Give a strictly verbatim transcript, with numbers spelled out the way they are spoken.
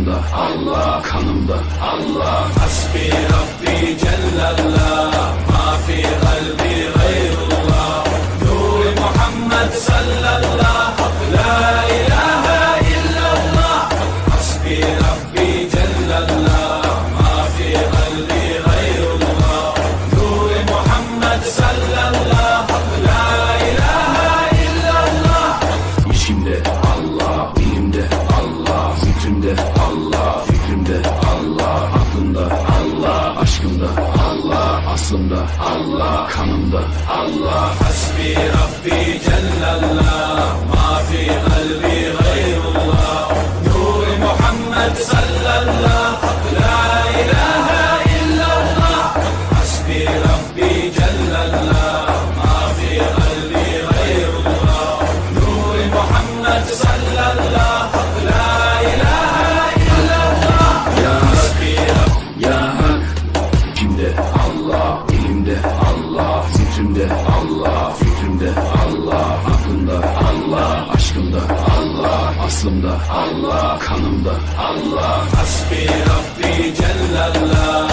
aslımda Allah, kanımda Allah. Hasbi Rabbi Cellallah, ma fi kalbi gayrullah. Nur Muhammed sallallahu, la ilahe illallah. Hasbi Rabbi Cellallah, ma fi kalbi gayrullah. Nur Muhammed sallallahu, la ilahe illallah. İşimde Allah, dilimde Allah, zikrimde Allah, fikrimde Allah, aklımda Allah, aşkımda Allah, aslımda Allah, kanımda Allah. Hasbi Rabbi Cellallah, ma fi kalbi gayrullah. Nur Muhammed sallallahu, la ilahe illallah. Hasbi Rabbi Cellallah, ma fi kalbi gayrullah. Nur Muhammed sallallahu, la ilahe illallah. Ya Hasbi Rabbi, ya Hak. Kimde Allah, dilimde Allah, zikrimde Allah, fikrimde Allah, aklımda Allah, aşkımda Allah, aslımda Allah, kanımda Allah. Hasbi Rabbi Cellallah.